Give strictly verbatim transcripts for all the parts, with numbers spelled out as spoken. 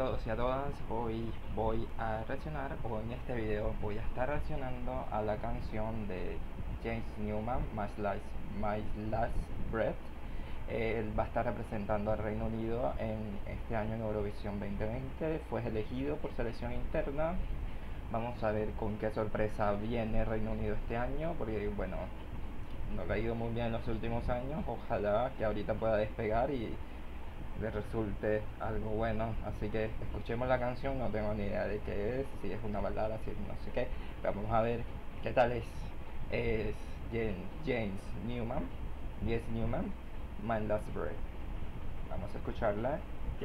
todos y a todas, hoy voy a reaccionar, o en este video voy a estar reaccionando a la canción de James Newman, My Last, My Last Breath. Él va a estar representando al Reino Unido en este año en Eurovisión veinte veinte, fue elegido por selección interna. Vamos a ver con qué sorpresa viene Reino Unido este año, porque bueno, no le ha ido muy bien en los últimos años. Ojalá que ahorita pueda despegar y le resulte algo bueno. Así que escuchemos la canción, no tengo ni idea de qué es, si es una balada, si no sé qué, pero vamos a ver qué tal es. Es James Newman, James Newman, My Last Breath. Vamos a escucharla ya.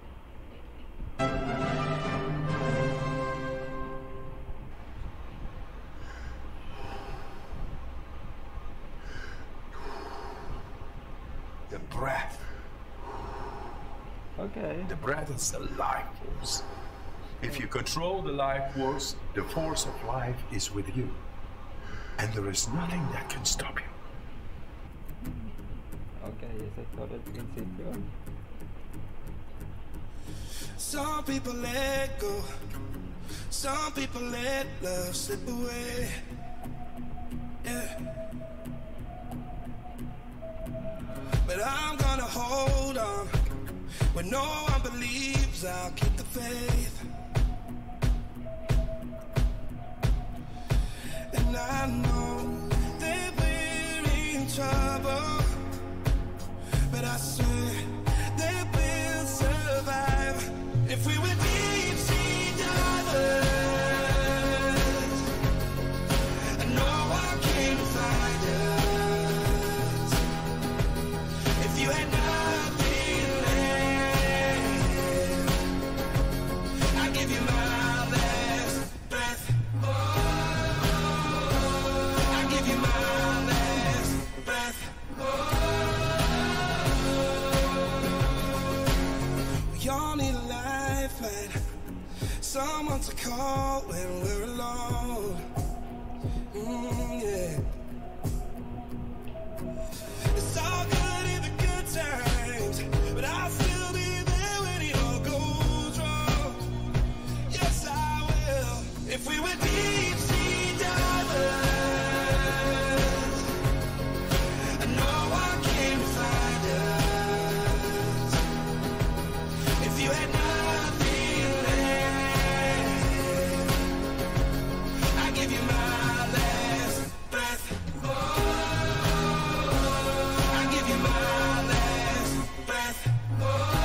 The breath. Okay. The breath is the life force. If you control the life force, the force of life is with you. And there is nothing that can stop you. Okay, esa historia al principio. Some people let go, some people let love slip away. Yeah. But I'm gonna hold on. When no one believes, I'll keep the faith. And I know that we're in trouble, but I swear that we'll survive. If we were deep sea divers and no one came to find us, if you had nothing left, I'd give you my last breath. Oh, I'd give you my last breath. Oh, we all need a lifeline, someone to call when we're alone. Mm, yeah. It's all good in the good times, but I'll still be there when it all goes wrong. Yes, I will. If we were deep sea divers and no one came to find us, if you had nothing left, I'd give you my last breath. Oh, I'd give you my last breath. Oh,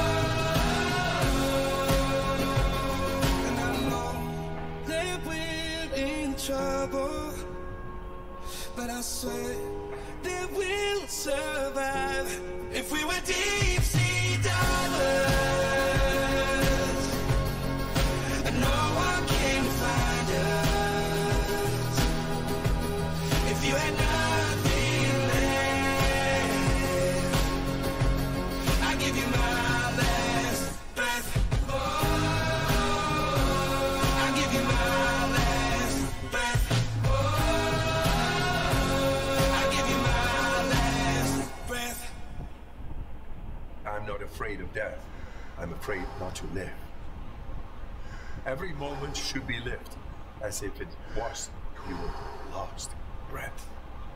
and I know that we're in trouble, but I swear that we'll survive. If we were deep sea divers and no one came to find us, if you had nothing left, I'd give you my last breath. Oh, I'd give you my last breath. Oh, I'd give you my last breath. I'm not afraid of death. I'm afraid not to live. Every moment should be lived as if it was your last breath.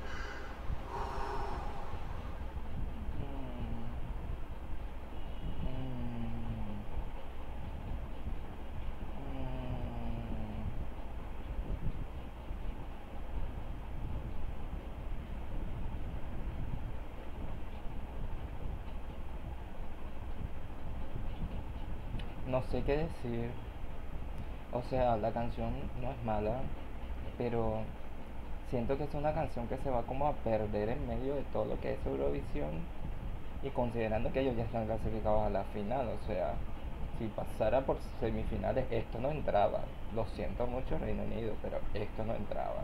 No sé qué decir. O sea, la canción no es mala, pero siento que es una canción que se va como a perder en medio de todo lo que es Eurovisión, y considerando que ellos ya están clasificados a la final, o sea, si pasara por semifinales esto no entraba. Lo siento mucho, Reino Unido, pero esto no entraba.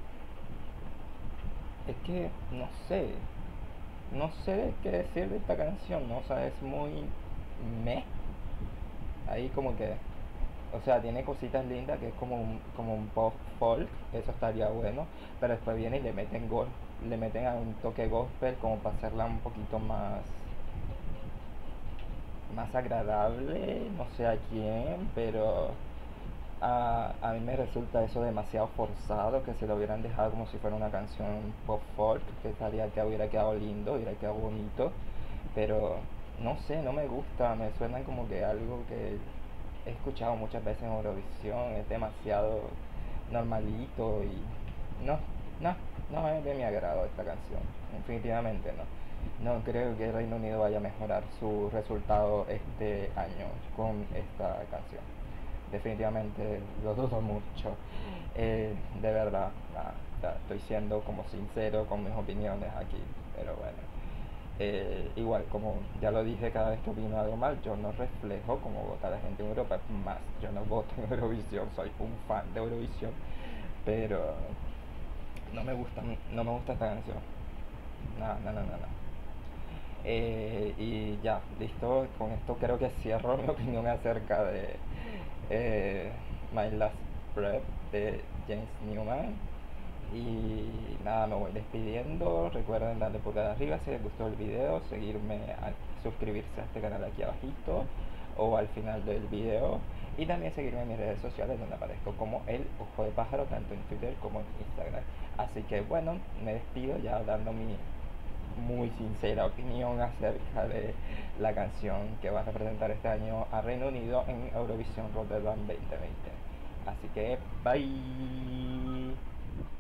Es que no sé, no sé qué decir de esta canción, ¿no? O sea, es muy meh. Ahí como que, o sea, tiene cositas lindas, que es como un, como un pop folk, eso estaría bueno, pero después viene y le meten gol, le meten a un toque gospel como para hacerla un poquito más más agradable, no sé a quién, pero a, a mí me resulta eso demasiado forzado, que se lo hubieran dejado como si fuera una canción pop folk, que estaría, que hubiera quedado lindo, hubiera quedado bonito, pero no sé, no me gusta, me suena como que algo que he escuchado muchas veces en Eurovisión, es demasiado normalito y no, no, no es de mi agrado esta canción, definitivamente no. No creo que el Reino Unido vaya a mejorar su resultado este año con esta canción. Definitivamente lo dudo mucho. Eh, de verdad, nah, nah, estoy siendo como sincero con mis opiniones aquí, pero bueno. Eh, igual, como ya lo dije, cada vez que opino algo mal, yo no reflejo como vota la gente en Europa. Es más, yo no voto en Eurovisión, soy un fan de Eurovisión, pero no me gusta, no me gusta esta canción. No, no, no, no, no. Eh, y ya, listo, con esto creo que cierro mi opinión acerca de eh, My Last Breath de James Newman. Y nada, me voy despidiendo. Recuerden darle pulgar arriba si les gustó el video, seguirme, a, suscribirse a este canal aquí abajito o al final del video. Y también seguirme en mis redes sociales donde aparezco como El Ojo de Pájaro, tanto en Twitter como en Instagram. Así que bueno, me despido ya dando mi muy sincera opinión acerca de la canción que va a representar este año a Reino Unido en Eurovisión Rotterdam veinte veinte. Así que bye.